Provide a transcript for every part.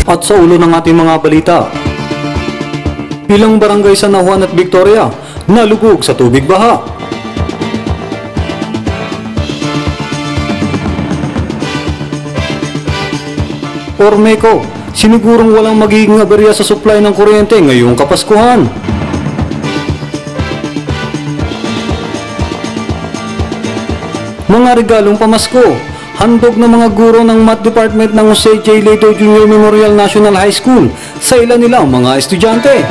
At sa ulo ng ating mga balita, ilang barangay sa San Juan at Victoria nalubog sa tubig baha. Ormeco, sinigurong walang magiging aberya sa supply ng kuryente ngayong Kapaskuhan. Mga regalong pamasko, handog ng mga guro ng Math Department ng Jose J. Leto Jr. Memorial National High School sa ilan nilang mga estudyante.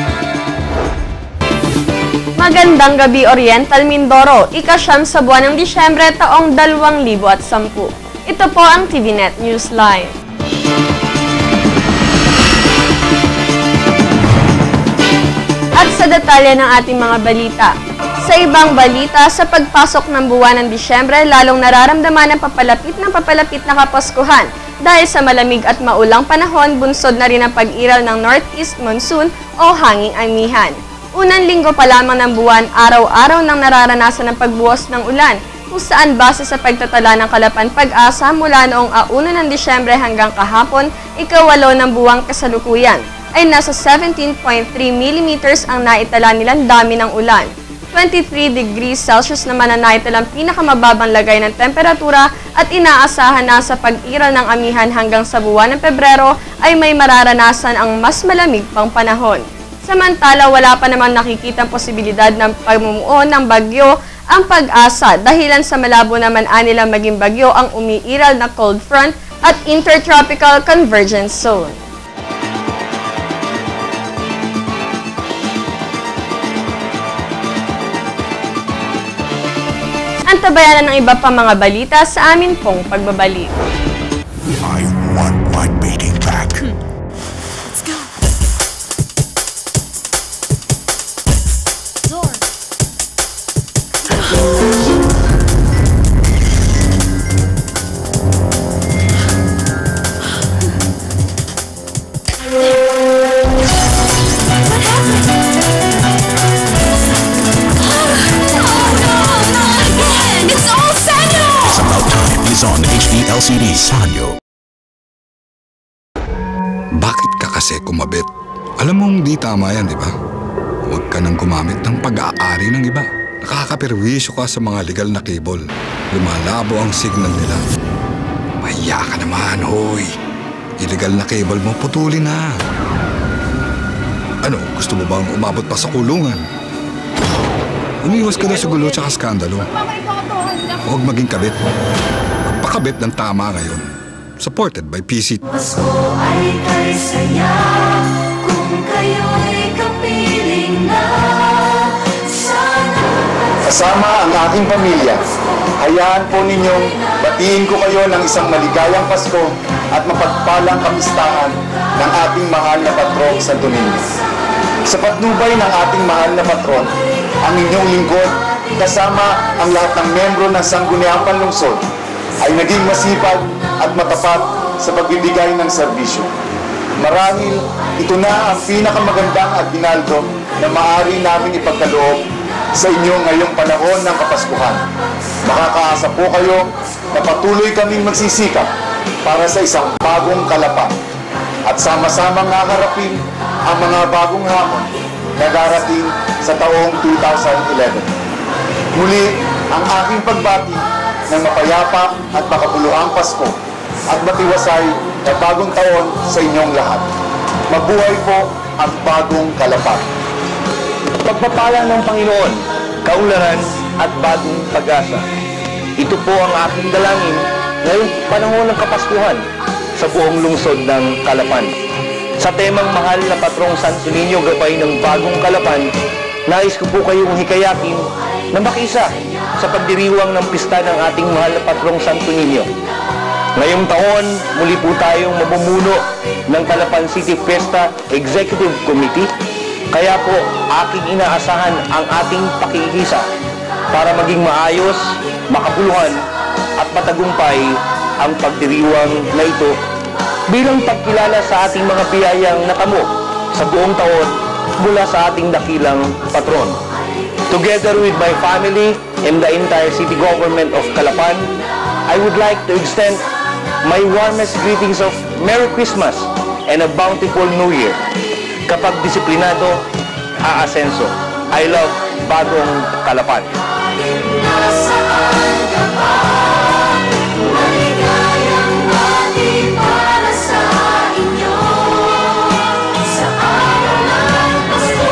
Magandang gabi, Oriental Mindoro, ika-9 sa buwan ng Disyembre taong 2010. Ito po ang TVNet Newsline. At sa detalye ng ating mga balita, sa ibang balita, sa pagpasok ng buwan ng Disyembre, lalong nararamdaman ang papalapit na Kapaskuhan. Dahil sa malamig at maulang panahon, bunsod na rin ang pag-iral ng Northeast Monsoon o hanging amihan. Unang linggo pa lamang ng buwan, araw-araw nang nararanasan ang pagbuhos ng ulan, kung saan base sa pagtatala ng Kalapan Pag-asa mula noong 1 ng Disyembre hanggang kahapon, ika-8 ng buwang kasalukuyan, ay nasa 17.3 mm ang naitala nilang dami ng ulan. 23 degrees Celsius naman ang naitalang pinakamababang lagay ng temperatura at inaasahan na sa pag-iral ng amihan hanggang sa buwan ng Pebrero ay may mararanasan ang mas malamig pang panahon. Samantala, wala pa namang nakikitang posibilidad ng pamumuo ng bagyo ang Pag-asa dahilan sa malabo naman anilang maging bagyo ang umiiral na cold front at intertropical convergence zone. Antabayanan ng iba pang mga balita sa amin pong pagbabalik. I want my beating back. Let's go. Door. On HD LCD Sanyo. Bakit ka kasi kumabit? Alam mong di tama yan, di ba? Huwag ka nang gumamit ng pag-aari ng iba. Nakakaperwisyo ka sa mga legal na cable. Lumalabo ang signal nila. Mahiya ka naman, hoy. Illegal na cable mo, putulin na. Ano, gusto mo bang umabot pa sa kulungan? Umiwas ka na sa gulo tsaka skandalo. Huwag maging kabit. Pakabit ng tama ngayon. Supported by PC. Pasko ay kay saya kung kayo'y kapiling na sana. Kasama ang aking pamilya, hayaan po ninyong batiin ko kayo ng isang maligayang Pasko at mapagpalang kamistahan ng ating mahal na patron Santo Niño. Sa patnubay ng ating mahal na patron, ang inyong lingkod kasama ang lahat ng membro ng Sangguniang Panlungsod ay naging masipag at matapat sa pagbibigay ng serbisyo. Marahil ito na ang pinakamagandang aginaldo na maaari namin ipagkaloob sa inyo ngayong panahon ng Kapaskuhan. Makakaasa po kayo na patuloy kaming magsisikap para sa isang bagong Kalapan at sama-samang haharapin ang mga bagong hamon na darating sa taong 2011. Muli, ang aking pagbati ng mapayapa at makabuluhang Pasko at matiwasay na bagong taon sa inyong lahat. Mabuhay po ang bagong Kalapan. Pagpapala ng Panginoon, kaunlaran at bagong pag-asa. Ito po ang aking dalangin ngayong panahon ng Kapaskuhan sa buong lungsod ng Kalapan. Sa temang mahal na patrong Santo Niño, gabay ng bagong Kalapan, nais ko po kayong hikayatin na makisa sa pagdiriwang ng pista ng ating mahal na patrong Santo Niño. Ngayong taon, muli po tayong mamumuno ng Kalapan City Fiesta Executive Committee. Kaya po, aking inaasahan ang ating pakikisa para maging maayos, makabuluhan at matagumpay ang pagdiriwang na ito bilang pagkilala sa ating mga biyayang natamo sa buong taon mula sa ating dakilang patron. Together with my family and the entire city government of Calapan, I would like to extend my warmest greetings of Merry Christmas and a bountiful New Year. Kapag disiplinado, aasenso. I love Bagong Kalapan. Nasaan ka ba? Maligayang bati para sa inyo sa araw ng Pasko.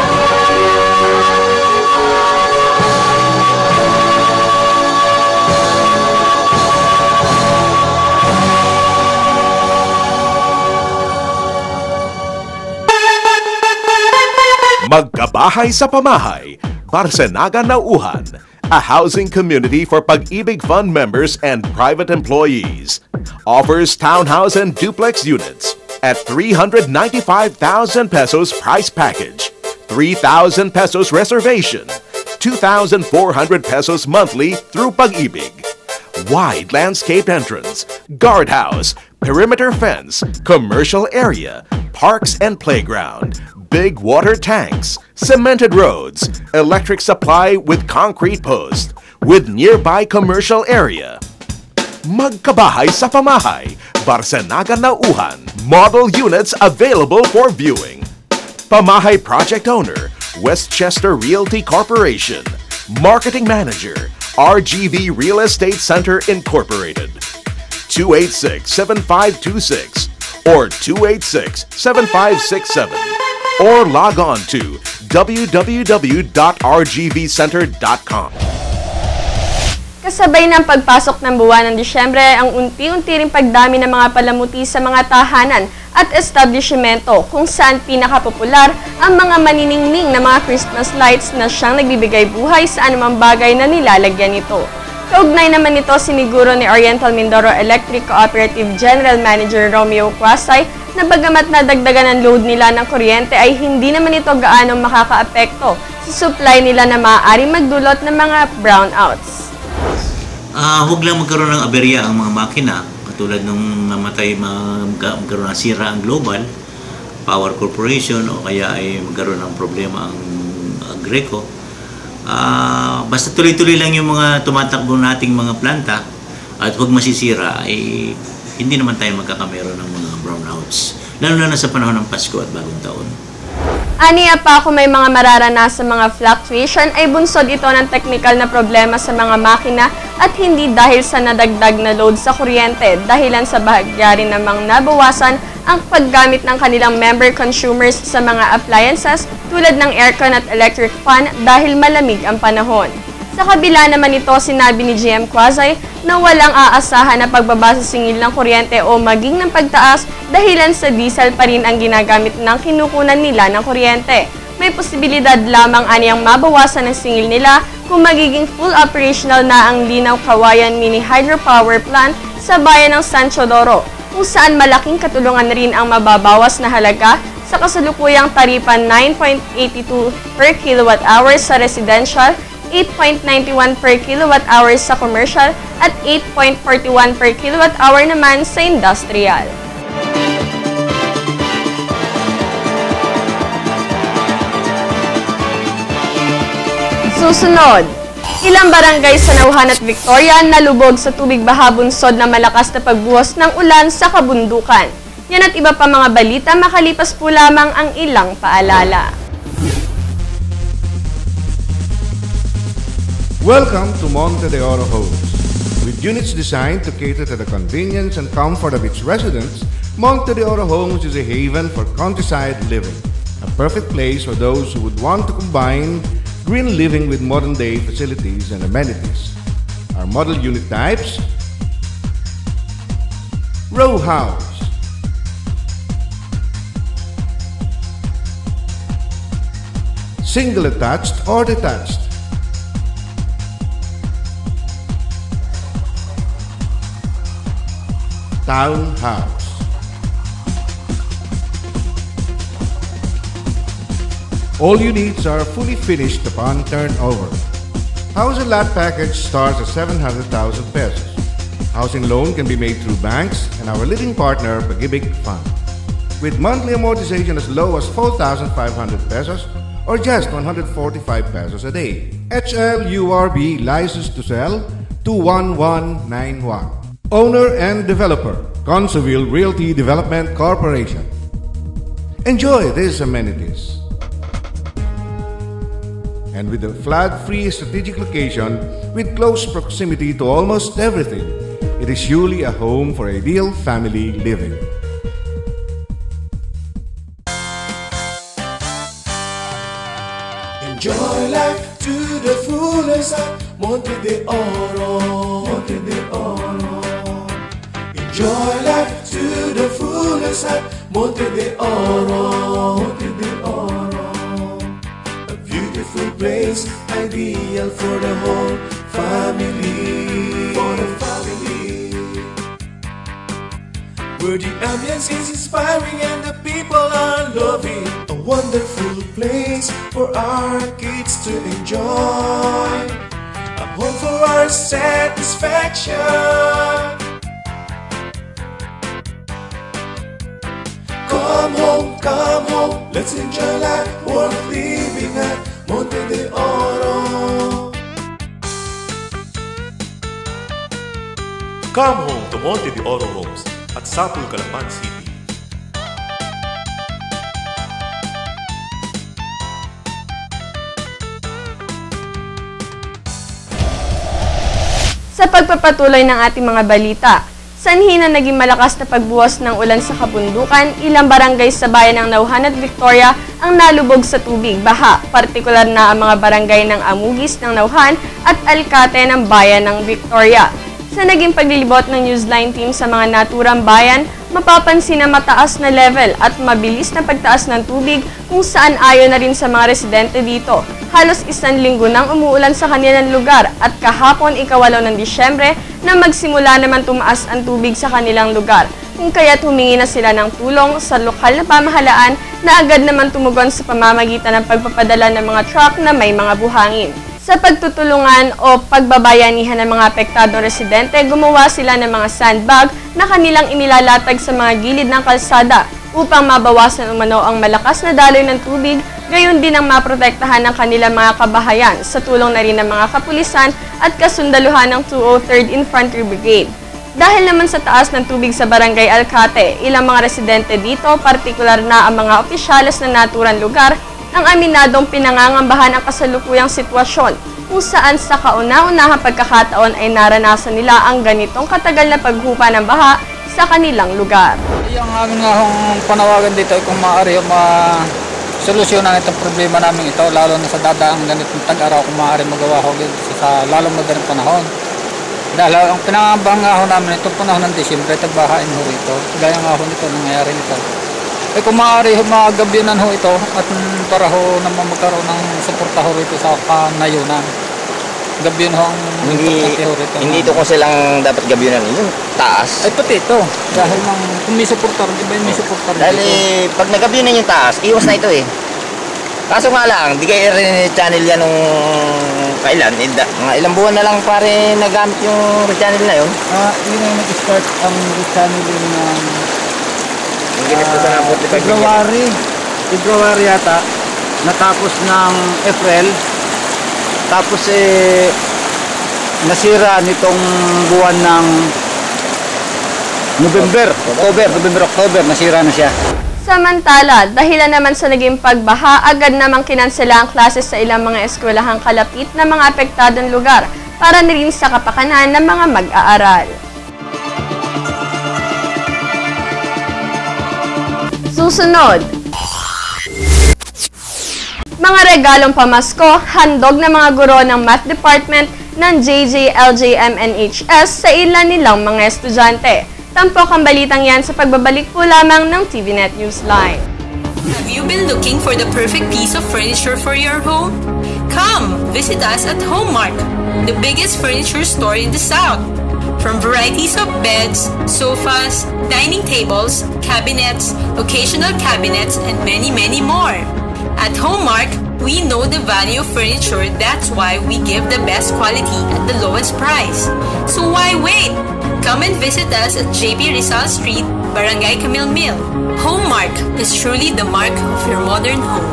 Magkabahay sa Pamahay, Barsenaga Nauhan, a housing community for Pag-ibig Fund members and private employees. Offers townhouse and duplex units at 395,000 pesos price package, 3,000 pesos reservation, 2,400 pesos monthly through Pag-ibig. Wide landscaped entrance, guardhouse, perimeter fence, commercial area, parks and playground, big water tanks, cemented roads, electric supply with concrete post, with nearby commercial area. Magkabahay sa Pamahay, Barsenaga Nauhan. Model units available for viewing. Pamahay Project Owner, Westchester Realty Corporation. Marketing Manager, RGV Real Estate Center Incorporated. 286-7526 or 286-7567. Or log on to www.rgvcenter.com. Kasabay ng pagpasok ng buwan ng Disyembre ang unti-unti ring pagdami ng mga palamuti sa mga tahanan at establishmento kung saan pinakapopular ang mga maniningning na mga Christmas lights na siyang nagbibigay buhay sa anumang bagay na nilalagyan nito. Kaugnay naman nito siniguro ni Oriental Mindoro Electric Cooperative General Manager Romeo Quasay na bagamat nadagdagan ang load nila ng kuryente ay hindi naman ito gaanong makakaapekto sa supply nila na maaaring magdulot ng mga brownouts. Huwag lang magkaroon ng aberya ang mga makina katulad nung namatay magkaroon ng sira ang Global Power Corporation o kaya ay magkaroon ng problema ang Agreco. Basta tuloy-tuloy lang yung mga tumatakbo nating mga planta at huwag masisira ay hindi naman tayo magkakamero ng mga brownouts. Lalo na sa panahon ng Pasko at Bagong Taon. Aniya pa kung may mga mararanasan mga fluctuation ay bunsod ito ng technical na problema sa mga makina at hindi dahil sa nadagdag na load sa kuryente dahilan sa bahagya rin namang nabawasan ang paggamit ng kanilang member consumers sa mga appliances tulad ng aircon at electric fan dahil malamig ang panahon. Sa kabila naman ito, sinabi ni GM Quasay na walang aasahan na pagbaba sa singil ng kuryente o maging ng pagtaas dahilan sa diesel pa rin ang ginagamit ng kinukunan nila ng kuryente. May posibilidad lamang aniyang mabawasan ang singil nila kung magiging full operational na ang Linaw Kawayan Mini Hydropower Plant sa bayan ng San Teodoro, kung saan malaking katulungan rin ang mababawas na halaga sa kasalukuyang taripa 9.82 per kilowatt-hour sa residential, 8.91 per kilowatt-hour sa commercial at 8.41 per kilowatt-hour naman sa industrial. Susunod, ilang barangay sa Nauhan at Victoria nalubog sa tubig baha bunsod na malakas na pagbuhos ng ulan sa kabundukan. Yan at iba pa mga balita, makalipas po lamang ang ilang paalala. Welcome to Monte de Oro Homes. With units designed to cater to the convenience and comfort of its residents, Monte de Oro Homes is a haven for countryside living. A perfect place for those who would want to combine green living with modern-day facilities and amenities. Our model unit types: row house, single attached or detached, townhouse. All units are fully finished upon turnover. House and lot package starts at 700,000 pesos. Housing loan can be made through banks and our leading partner, Pag-ibig Fund, with monthly amortization as low as 4,500 pesos or just 145 pesos a day. HLURB licensed to sell 21191. Owner and developer, Conseville Realty Development Corporation. Enjoy these amenities. And with a flood-free strategic location with close proximity to almost everything, it is surely a home for ideal family living. Enjoy life to the fullest at Monte de Oro, Monte de Oro. Enjoy life to the fullest at Monte de Oro, Monte de Oro. A beautiful place, ideal for the whole family, for the family. Where the ambience is inspiring and the people are loving. A wonderful place for our kids to enjoy. A home for our satisfaction. Come home, let's enjoy life worth living at Monte de Oro. Come home to Monte de Oro Homes at Sapul, Calapan City. Sa pagpapatuloy ng ating mga balita, sanhi na naging malakas na pagbuhos ng ulan sa kabundukan, ilang barangay sa bayan ng Nauhan at Victoria ang nalubog sa tubig baha, partikular na ang mga barangay ng Amugis ng Nauhan at Alcate ng bayan ng Victoria. Sa naging paglilibot ng Newsline team sa mga naturang bayan, mapapansin na mataas na level at mabilis na pagtaas ng tubig kung saan ayon na rin sa mga residente dito. Halos 1 linggo nang umuulan sa kanilang lugar at kahapon 8 ng Disyembre na magsimula naman tumaas ang tubig sa kanilang lugar. Kung kaya't humingi na sila ng tulong sa lokal na pamahalaan na agad naman tumugon sa pamamagitan ng pagpapadala ng mga truck na may mga buhangin. Sa pagtutulungan o pagbabayanihan ng mga apektadong residente, gumawa sila ng mga sandbag na kanilang inilalatag sa mga gilid ng kalsada upang mabawasan umano ang malakas na daloy ng tubig, gayon din ang maprotektahan ng kanilang mga kabahayan sa tulong na rin ng mga kapulisan at kasundaluhan ng 203rd Infantry Brigade. Dahil naman sa taas ng tubig sa Barangay Alcate, ilang mga residente dito, partikular na ang mga opisyales na naturang lugar, ang aminadong pinangangambahan ang kasalukuyang sitwasyon kung saan sa kauna-unahang pagkakataon ay naranasan nila ang ganitong katagal na paghupa ng baha sa kanilang lugar. Yung aming nga panawagan dito ay kung maaari solusyonan itong problema namin ito, lalo na sa dadaang ganitong tag-araw kung maaari magawa ho sa lalong madaling panahon. Dahil ang pinangambahan nga ho namin itong panahon ng Disyembre, tagbahain ho rito. Gaya nga ho nito, nangyayari nito. Kung maaari magabyonan ho ito at para ho naman magkaroon ng suporta ho rito sa kanayunan. Gabyon ho ang Hindi ito kung silang dapat gabyonan, yung taas. Ay pati ito, dahil kung may suporta rin, iba yung may suporta rin dahil dito. Pag nagabyonan yung taas, iwas na ito eh. Kaso nga lang, di kayo rin channel yan nung kailan, mga ilang buwan na lang pare nagamit yung channel na yun. Yun yung nag-start ang channeling ng February yata, natapos ng April, tapos nasira nitong buwan ng October, nasira na siya. Samantala, dahilan naman sa naging pagbaha, agad namang kinansela ang klases sa ilang mga eskwelahang kalapit na mga apektadong lugar para na rin sa kapakanan ng mga mag-aaral. Susunod, mga regalong pamasko, handog ng mga guro ng Math Department ng JJLJMNHS sa ilan nilang mga estudyante. Tampok ang balitang yan sa pagbabalik po lamang ng TVNet Newsline. Have you been looking for the perfect piece of furniture for your home? Come, visit us at Homemark, the biggest furniture store in the South. From varieties of beds, sofas, dining tables, cabinets, occasional cabinets, and many, many more. At Homemark, we know the value of furniture. That's why we give the best quality at the lowest price. So why wait? Come and visit us at JP Rizal Street, Barangay Camille Mill. Homemark is truly the mark of your modern home.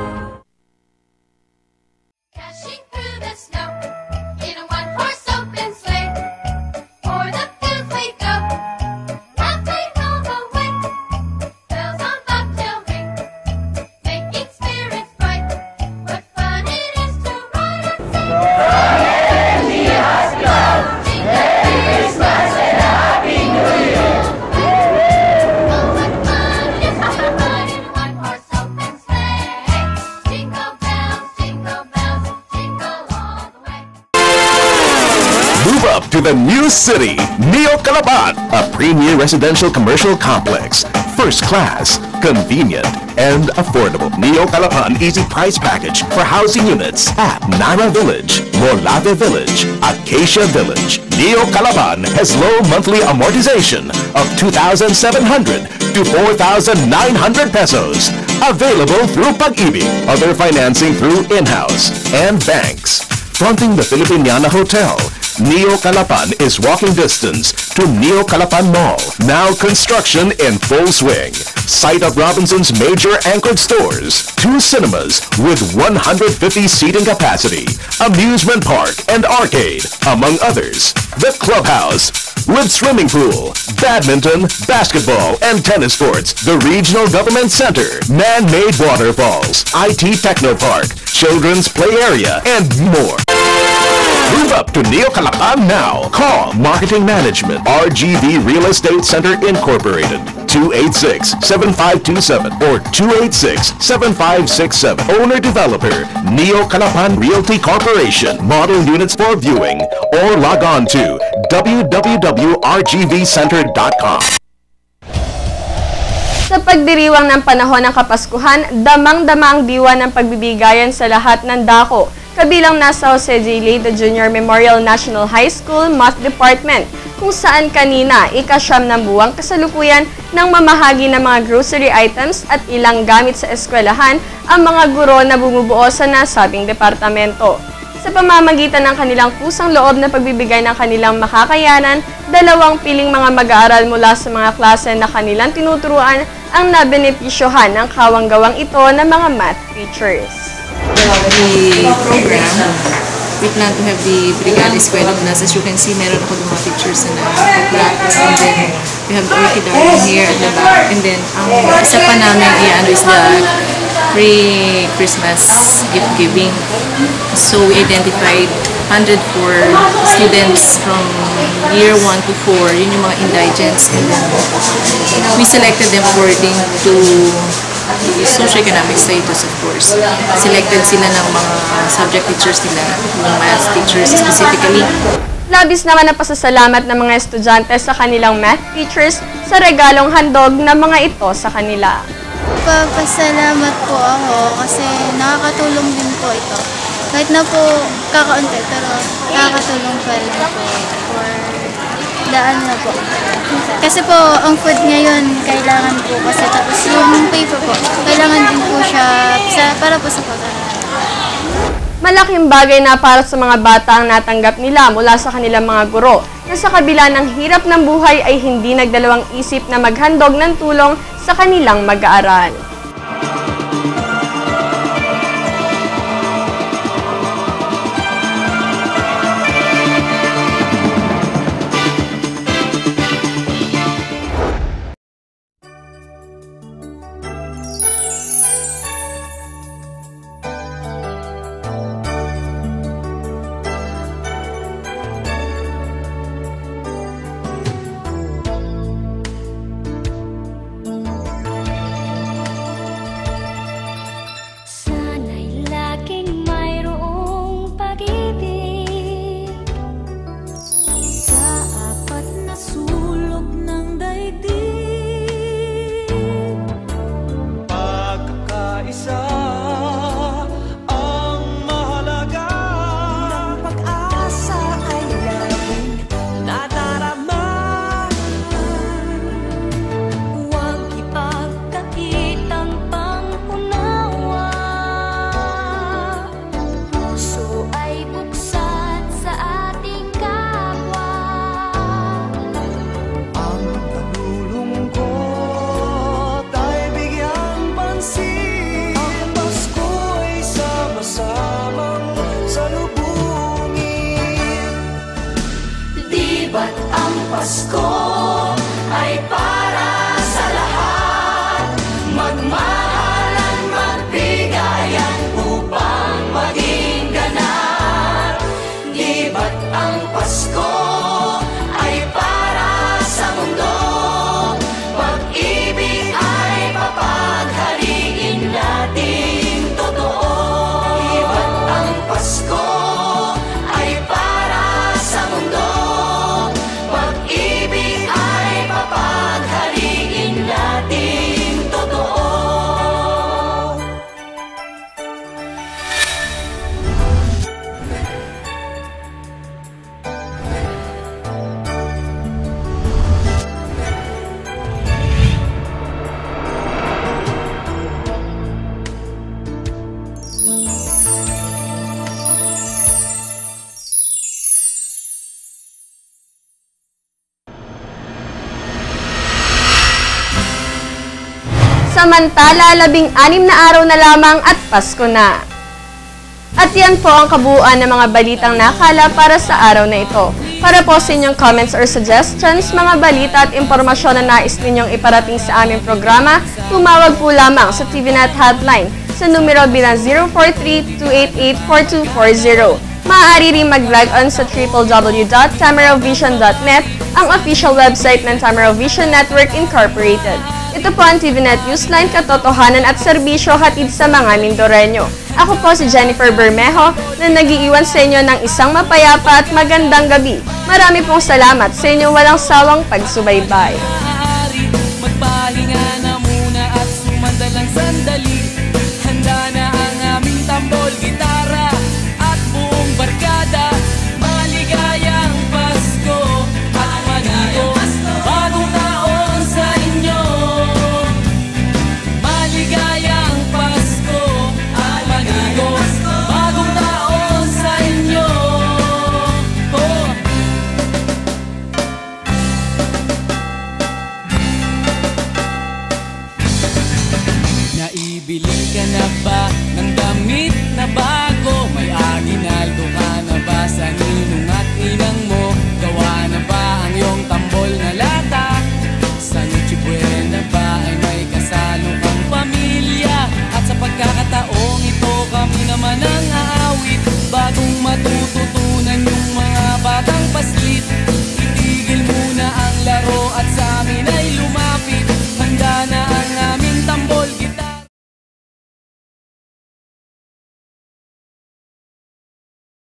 Crashing through the snow in a one-horse open sleigh. O'er the fields we go, laughing all the way. Bells on bobtail ring, the new city, Neo Calapan, a premier residential commercial complex. First class, convenient, and affordable. Neo Calapan Easy Price Package for housing units at Nara Village, Molave Village, Acacia Village. Neo Calapan has low monthly amortization of 2,700 to 4,900 pesos. Available through Pag-ibig, other financing through in-house, and banks. Fronting the Filipiniana Hotel, Neo Calapan is walking distance to Neo Calapan Mall. Now construction in full swing. Site of Robinson's major anchored stores, 2 cinemas with 150 seating capacity, amusement park and arcade, among others. The Clubhouse, with swimming pool, badminton, basketball, and tennis courts. The Regional Government Center, man-made waterfalls, IT Techno Park, children's play area, and more. Move up to Neo Calapan now. Call Marketing Management, RGV Real Estate Center Incorporated, 286-7527 or 286-7567. Owner-developer, Neo Calapan Realty Corporation. Model units for viewing or log on to www.rgvcenter.com. Sa pagdiriwang ng panahon ng Kapaskuhan, damang-dama ang diwa ng pagbibigayan sa lahat ng dako. Kabilang nasa Jose J. Leydo Jr. Memorial National High School Math Department, kung saan kanina ika-9 ng buwang kasalukuyan ng mamahagi ng mga grocery items at ilang gamit sa eskwelahan ang mga guro na bumubuo sa nasabing departamento. Sa pamamagitan ng kanilang kusang loob na pagbibigay ng kanilang makakayanan, 2 piling mga mag-aaral mula sa mga klase na kanilang tinuturuan ang nabenepisyohan ng kawang-gawang ito ng mga math teachers. The program, we plan to have the Brigada Eskwela Unas. As you can see, meron ako ng mga pictures na nakaplato. And then, we have the orchidarium here at the back. And then, ang isa pa namin is the pre-Christmas gift giving. So, we identified 104 students from year 1 to 4. Yun yung mga indigents. And then, we selected them according to socio-economic status, of course. Selected sila ng mga subject teachers nila, yung math teachers specifically. Labis naman ang pasasalamat ng mga estudyante sa kanilang math teachers sa regalong handog na mga ito sa kanila. Papasalamat po ako kasi nakakatulong din po ito. Kahit na po kakaunti, pero nakakatulong pa rin po for daan na po. Kasi po, ang food ngayon, kailangan po kasi tapos yung paper po, kailangan din po siya para po sa pag-aaral. Malaking bagay na para sa mga bata ang natanggap nila mula sa kanilang mga guro na sa kabila ng hirap ng buhay ay hindi nagdalawang isip na maghandog ng tulong sa kanilang mag-aaral. Pasko ay para sa lahat. Magmahalan, magbigayan upang maging ganap. Di ba't ang Pasko ay para sa mundo? Pag-ibig ay papaghariin natin totoo. Di ba't ang Pasko ay para sa mundo? Samantala, 16 na araw na lamang at Pasko na. At yan po ang kabuuan ng mga balitang nakala para sa araw na ito. Para po sa inyong comments or suggestions, mga balita at impormasyon na nais ninyong iparating sa aming programa, tumawag po lamang sa TVNet hotline sa numero bilang 043-288-4240. Maaari rin mag-log on sa www.tamaravision.net, ang official website ng Tamaraw Vision Network Incorporated. Ito po ang TVNet Newsline, katotohanan at serbisyo hatid sa mga Mindoreño. Ako po si Jennifer Bermejo na nag-iiwan sa inyo ng isang mapayapa at magandang gabi. Marami pong salamat sa inyong walang sawang pagsubaybay. Magpahinga na muna at sumandalang sandali. Handa na ang aming tambol, gitara